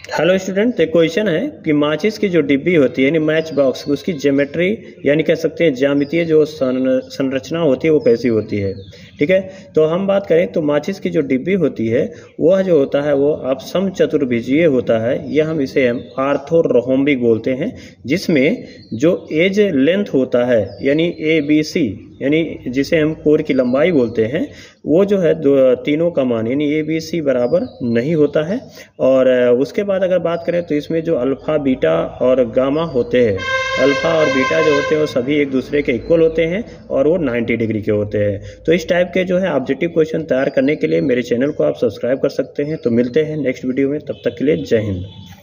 Hello student, तो question है कि माचिस की जो डिब्बी होती है यानी मैच बॉक्स, उसकी ज्योमेट्री यानी कह सकते हैं ज्यामितीय जो संरचना होती है वो कैसी होती है। ठीक है, तो हम बात करें तो माचिस की जो डिब्बी होती है वह जो होता है वो आप समचतुर्भुजीय होता है। यह हम इसे आर्थोरोम्बिक बोलते हैं, जिसमें जो एज लेंथ होता है यानी ABC यानी जिसे हम कोर की लंबाई बोलते हैं वो जो है तीनों का मान यानी ABC बराबर नहीं होता है। और उसके बाद अगर बात करें तो इसमें जो अल्फा बीटा और गामा होते हैं, अल्फा और बीटा जो होते हैं वो सभी एक दूसरे के इक्वल होते हैं और वो 90 डिग्री के होते हैं। तो इस टाइप के जो है ऑब्जेक्टिव क्वेश्चन तैयार करने के लिए मेरे चैनल को आप सब्सक्राइब कर सकते हैं। तो मिलते हैं नेक्स्ट वीडियो में, तब तक के लिए जय हिंद।